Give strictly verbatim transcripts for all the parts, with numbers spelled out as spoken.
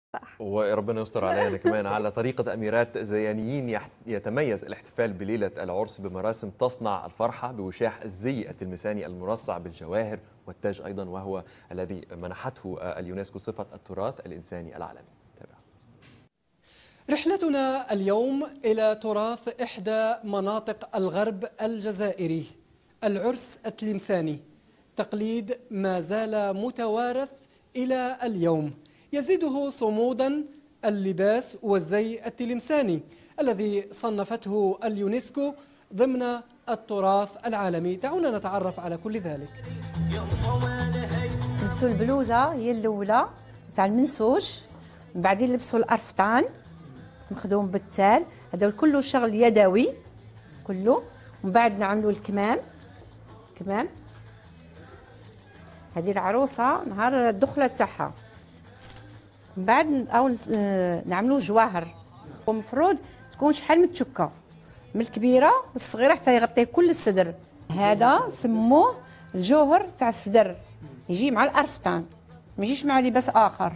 صح. وربنا يستر علينا كمان. على طريقة أميرات زيانيين يتميز الاحتفال بليلة العرس بمراسم تصنع الفرحة بوشاح الزي التلمساني المرصع بالجواهر والتاج أيضا، وهو الذي منحته اليونسكو صفة التراث الإنساني العالمي. تابع. رحلتنا اليوم إلى تراث إحدى مناطق الغرب الجزائري، العرس التلمساني، تقليد ما زال متوارث إلى اليوم. يزيده صمودا اللباس والزي التلمساني الذي صنفته اليونسكو ضمن التراث العالمي. دعونا نتعرف على كل ذلك. لبسوا البلوزة هي الأولى تاع المنسوج، من بعدين لبسوا الأرفطان مخدوم بالتال، هذا كله شغل يدوي كله. ومن بعد نعملوا الكمام، كمام هذه العروسة نهار الدخلة تاعها. من بعد أول نعملوا جواهر، ومفروض تكون شحال من تشكة، من الكبيرة للصغيرة حتى يغطي كل الصدر. هذا سموه الجوهر تاع الصدر، يجي مع الأرفطان ما يجيش مع لباس آخر.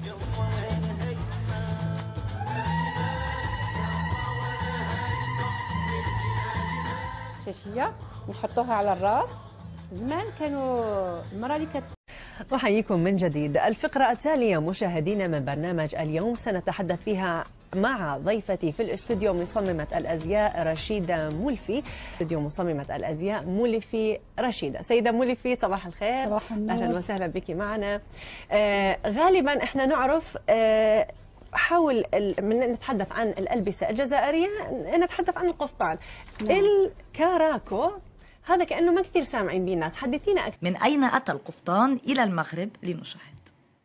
شاشية نحطوها على الراس. زمان كانوا المرأة اللي كانت. أحييكم من جديد. الفقرة التالية مشاهدينا من برنامج اليوم سنتحدث فيها مع ضيفتي في الاستوديو مصممة الأزياء رشيدة مولفي. استوديو مصممة الأزياء مولفي رشيدة. سيدة مولفي صباح الخير. صباح النور. أهلا وسهلا بك معنا. آه غالبا احنا نعرف آه حاول من نتحدث عن الألبسة الجزائرية نتحدث عن القفطان. نعم. الكاراكو هذا كأنه ما كثير سامعين به الناس، حدثينا أكثر. من أين أتى القفطان إلى المغرب لنشاهد.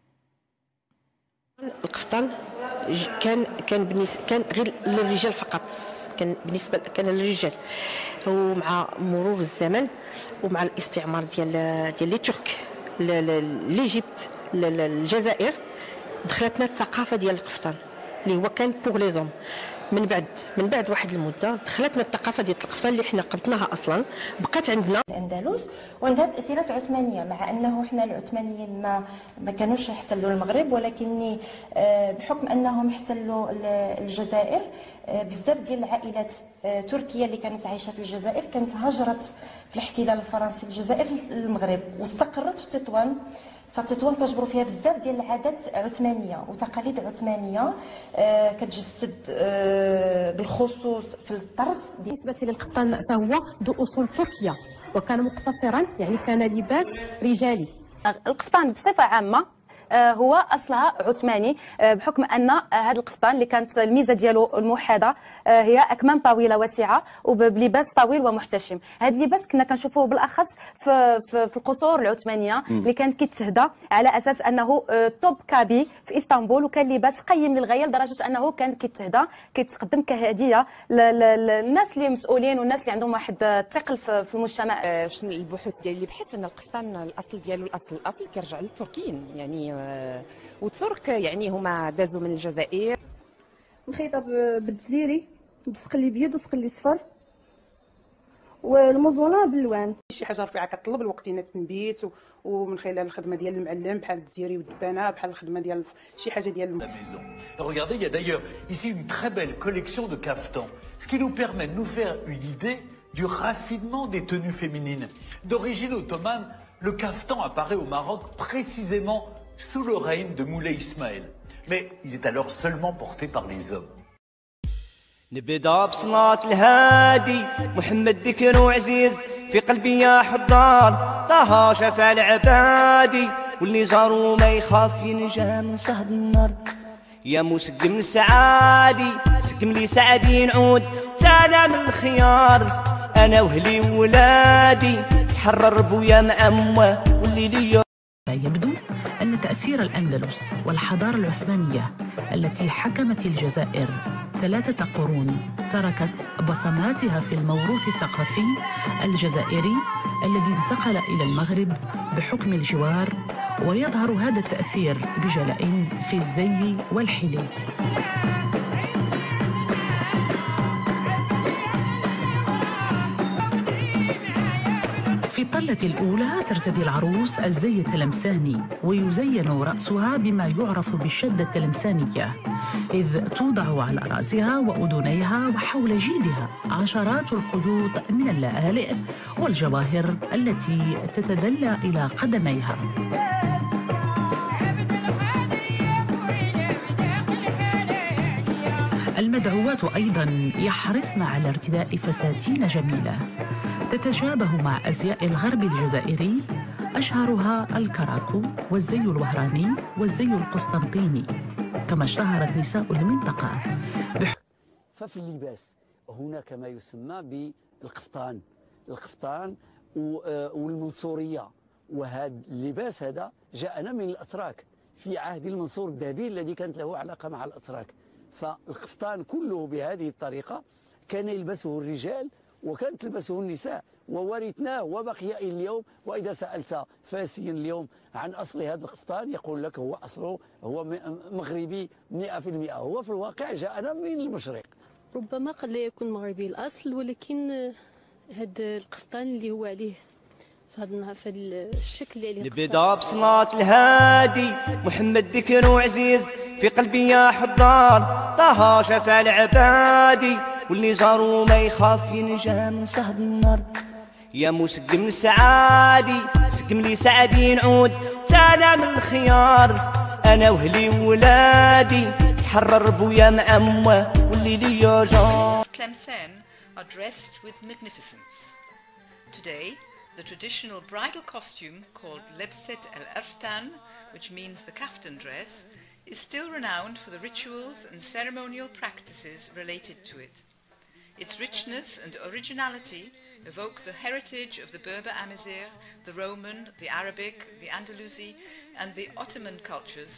القفطان كان كان بالنسبة كان غير للرجال فقط، كان بالنسبة كان للرجال، ومع مرور الزمن ومع الاستعمار ديال ديال لي ترك ليجيبت الجزائر دخلتنا الثقافة ديال القفطان اللي هو كان بوغ لي زوم. من بعد من بعد واحد المده دخلتنا الثقافه ديال القفطان اللي حنا قبطناها اصلا، بقات عندنا الاندلس وعندها تاثيرات عثمانيه، مع انه حنا العثمانيين ما ما كانوش يحتلوا المغرب، ولكن بحكم انهم احتلوا الجزائر بزاف ديال العائلات تركيه اللي كانت عايشه في الجزائر كانت هاجرت في الاحتلال الفرنسي للجزائر للمغرب واستقرت في تطوان. فتطوان كتجبروا فيها بزاف ديال العادات عثمانيه وتقاليد عثمانيه آه كتجسد آه بالخصوص في الطرز. بالنسبه للقفطان فهو ذو اصول تركيه وكان مقتصرا، يعني كان لباس رجالي. القفطان بصفه عامه هو اصلها عثماني، بحكم ان هذا القفطان اللي كانت الميزه ديالو الموحده هي اكمام طويله واسعه وبلباس طويل ومحتشم. هذا اللباس كنا كنشوفوه بالاخص في في القصور العثمانيه اللي كانت كتهدى على اساس انه توب كابي في اسطنبول، وكان لباس قيم للغايه لدرجه انه كان كيتهدى كيتقدم كهديه للناس اللي مسؤولين والناس اللي عندهم واحد الثقل في المجتمع. شنو البحوث ديالي اللي بحثت ان القفطان الاصل ديالو الاصل الاصل كيرجع للتركيين، يعني والترك يعني هما دازوا من الجزائر. مخيطه بالجزيري بسقلي بيض وسقلي صفر والمزونه باللوان. شي حاجه رفيعه كطلب الوقتين التنبيت ومن خلال الخدمه ديال المعلم بحال الدزيري والدبانه، بحال الخدمه ديال شي حاجه ديال. Regardez, il y a d'ailleurs ici une très belle collection de caftans, ce qui nous permet de nous faire une idée du raffinement des tenues féminines. D'origine ottomane, le caftan apparaît au Maroc précisément sous le règne de Moulay Ismaël, mais il est alors seulement porté par les hommes. نبدا بصلاة الهادي محمد ذكر وعزيز في قلبي يا حضار، طه شفع العبادي واللي زاروا ما يخاف ينجا من صهد النار. يا مسقم السعادي سقم لي سعدي نعود تانا من الخيار، انا واهلي وولادي تحرر بويا معمه واللي ليا. يبدو أن تأثير الأندلس والحضارة العثمانية التي حكمت الجزائر ثلاثة قرون تركت بصماتها في الموروث الثقافي الجزائري الذي انتقل إلى المغرب بحكم الجوار، ويظهر هذا التأثير بجلاء في الزي والحلي. في الطلة الأولى ترتدي العروس الزي التلمساني، ويزين رأسها بما يعرف بالشدة التلمسانية، إذ توضع على رأسها وأذنيها وحول جيدها عشرات الخيوط من اللآلئ والجواهر التي تتدلى إلى قدميها. المدعوات أيضاً يحرصن على ارتداء فساتين جميلة تتشابه مع أزياء الغرب الجزائري، أشهرها الكراكو والزي الوهراني والزي القسطنطيني، كما اشتهرت نساء المنطقة. ففي اللباس هناك ما يسمى بالقفطان، القفطان والمنصورية، وهذا اللباس هذا جاءنا من الأتراك في عهد المنصور الذهبي الذي كانت له علاقة مع الأتراك. فالقفطان كله بهذه الطريقة كان يلبسه الرجال وكانت تلبسه النساء، وورثناه وبقي اليوم. وإذا سألت فاسيا اليوم عن أصل هذا القفطان يقول لك هو أصله هو مغربي مئة في المئة، هو في الواقع جاءنا من المشرق. ربما قد لا يكون مغربي الأصل، ولكن هذا القفطان اللي هو عليه في الشكل اللي نبدا بصلاة الهادي محمد ذكر وعزيز في قلبي يا حضار، طه شفع العبادي واللي زاروا ما يخاف ينجى من صهد النار. يا مسقم السعادي سقم لي سعدي نعود تانا من الخيار، انا واهلي وولادي تحرر بويا مع امه واللي ليا جار. Tlemcen are dressed with magnificence. Today the traditional bridal costume called Lebset el-Erftan, which means the kaftan dress, is still renowned for the rituals and ceremonial practices related to it. Its richness and originality evoke the heritage of the Berber Amazigh, the Roman, the Arabic, the Andalusi, and the Ottoman cultures.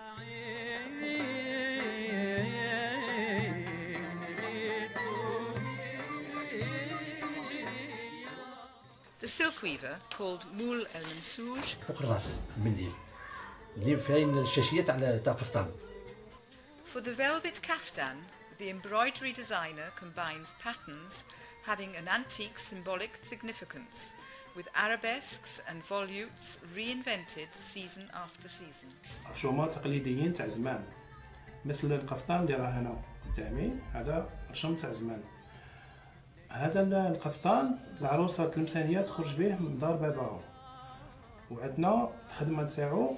The silk weaver, called Moul el-Mensouj, فوق الراس المنديل اللي فاين الشاشيات على تاع القفطان. For the velvet kaftan, the embroidery designer combines patterns having an antique symbolic significance with arabesques and volutes reinvented season after season. رشومات تقليديين تاع زمان مثل القفطان اللي راه هنا قدامي، هذا رشوم تاع زمان. هذا القفطان العروسه التلمسانيه تخرج به من دار باباها، وعندنا الخدمه تاعو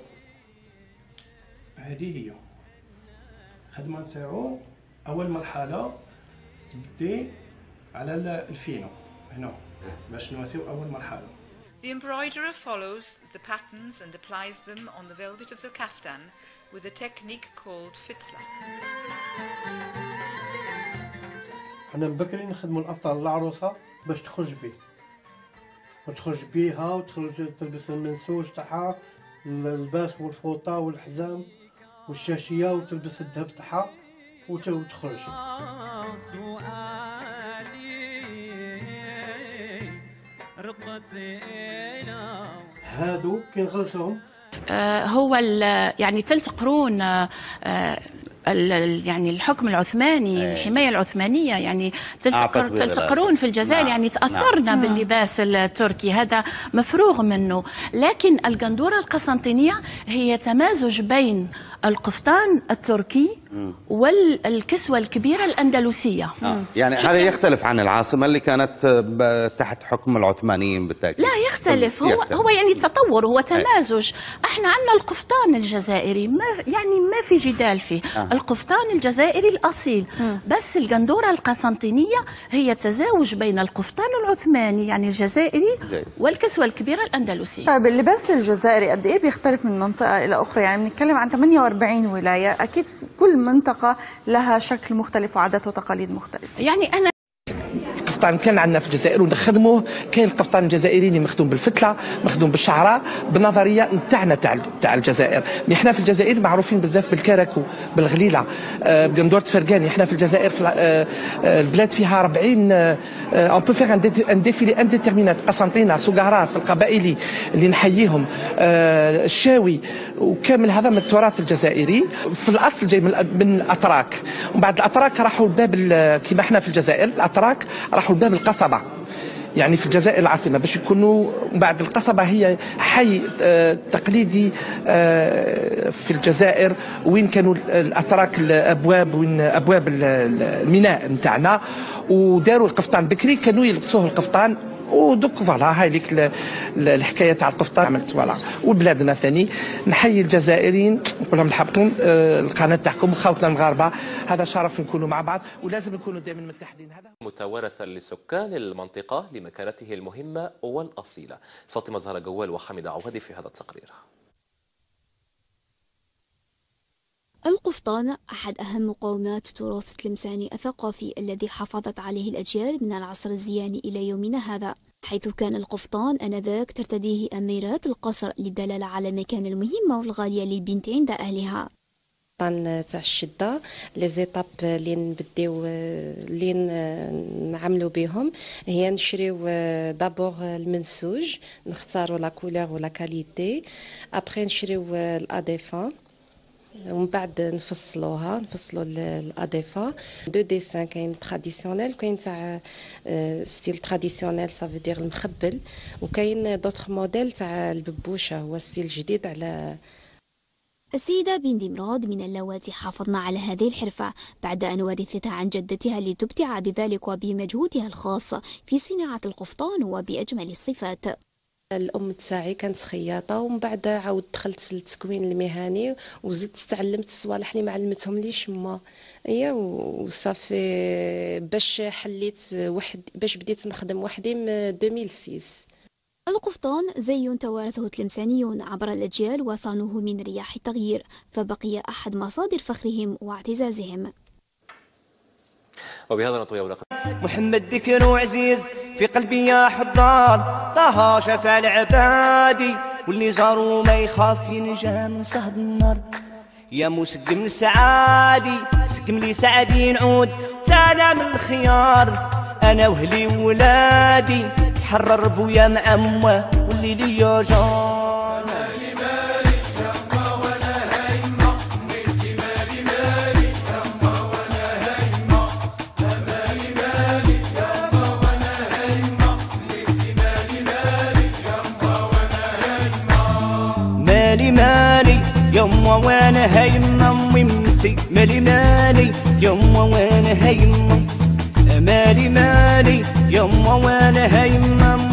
هذه هي الخدمه تاعو. اول مرحله تبدي على الفينو هنا باش نواسيو اول مرحله. The embroiderer follows the patterns and applies them on the velvet of the kaftan with a technique called fitla. أنا بكري نخدموا الأفطار للعروسة باش تخرج بيه، وتخرج بيها وتخرج تلبس المنسوج تاعها، اللباس والفوطة والحزام والشاشية، وتلبس الذهب تاعها وتخرج. هادو كي نخلصهم آه هو يعني ثلاث قرون آه يعني الحكم العثماني، الحماية العثمانية، يعني ثلاث قرون في الجزائر. نعم. يعني تأثرنا نعم. باللباس التركي، هذا مفروغ منه. لكن القندورة القسنطينية هي تمازج بين القفطان التركي والكسوة الكبيرة الأندلسية. آه. يعني هذا يختلف عن العاصمة اللي كانت تحت حكم العثمانيين بالتأكيد. لا يختلف، هو يختلف. هو يعني تطور، هو تمازج. احنا عندنا القفطان الجزائري ما يعني ما في جدال فيه. آه. القفطان الجزائري الأصيل. م. بس القندورة القسنطينية هي تزاوج بين القفطان العثماني يعني الجزائري جي. والكسوة الكبيرة الأندلسية. طيب اللباس الجزائري قد ايه بيختلف من منطقة إلى أخرى؟ يعني بنتكلم عن ثمانية وأربعين ولاية، أكيد كل منطقة لها شكل مختلف وعادات وتقاليد مختلفة. يعني أنا القفطان كان عندنا في الجزائر ونخدموه، كاين القفطان الجزائري اللي مخدوم بالفتله، مخدوم بالشعراء، بالنظريه نتاعنا تاع تاع الجزائر. احنا في الجزائر معروفين بزاف بالكراكو، بالغليله، آه بقندورة فرقاني. احنا في الجزائر في آه البلاد فيها أربعين اون بو فيغ ان ديفيلي انديتيرمينات، قسنطينه، سوقراس، القبائلي اللي نحييهم، آه الشاوي، وكامل هذا من التراث الجزائري. في الاصل جاي من, من الاتراك، ومن بعد الاتراك راحوا لباب كيما احنا في الجزائر الاتراك راحوا لباب القصبه. يعني في الجزائر العاصمه باش يكونوا بعد القصبه هي حي تقليدي في الجزائر وين كانوا الاتراك الابواب وين ابواب الميناء نتاعنا وداروا القفطان بكري كانوا يلبسوه القفطان ودوك فوالا هاي ليك الحكايه تاع القفطان عملت فوالا. وبلادنا ثاني نحيي الجزائريين نقول لهم مرحبا القناه تاعكم وخاوتنا المغاربه هذا شرف نكونوا مع بعض ولازم نكونوا دائما متحدين. هذا متوارثا لسكان المنطقه لمكانته المهمه والاصيله. فاطمه زهره جوال وحميده عوادي في هذا التقرير. القفطان أحد أهم مقومات التراث التلمساني الثقافي الذي حافظت عليه الأجيال من العصر الزياني إلى يومنا هذا، حيث كان القفطان آنذاك ترتديه أميرات القصر للدلالة على المكانة المهمة والغالية للبنت عند أهلها. القفطان تاع الشده لي زيتاب اللي نبداو اللي نعملوا بهم هي نشريو دابور المنسوج نختاروا لا كولور ولا كاليتي ابري نشريو الاديفان ومن بعد نفصلوها نفصلوا الاديفا دو ديسان كاين تراديسيونيل كاين تاع ستيل تراديسيونيل سافو دير المخبل وكاين دوطخ موديل تاع الببوشه هو ستيل جديد على. السيدة بنت مراد من اللواتي حافظنا على هذه الحرفة بعد أن ورثتها عن جدتها لتبدع بذلك وبمجهودها الخاص في صناعة القفطان وبأجمل الصفات. الام تاعي كانت خياطه ومن بعد عاود دخلت للتكوين المهني وزدت تعلمت الصوالح اللي ما علمتهم ليش ما هي وصافي باش حليت واحد باش بديت نخدم وحدي من ألفين وستة. القفطان زي توارثه التلمسانيون عبر الأجيال وصانوه من رياح التغيير فبقي أحد مصادر فخرهم واعتزازهم. وبهذا نطوي أوراق محمد ذكر وعزيز في قلبي يا حضار طه شفع العبادي واللي زاروا ما يخاف ينجا من صهد النار يا مسقم السعادي سقم لي سعدي نعود تانا من الخيار انا واهلي وولادي تحرر بويا مع امه واللي ليا جار. مالي مالي يما وانا هيما ممتي مالي مالي يما وانا هيما مالي مالي يما وانا هيما